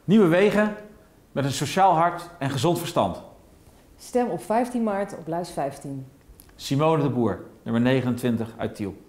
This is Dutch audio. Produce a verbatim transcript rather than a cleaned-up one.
Nieuwe wegen met een sociaal hart en gezond verstand. Stem op vijftien maart op lijst vijftien. Simone de Boer, nummer negenentwintig uit Tiel.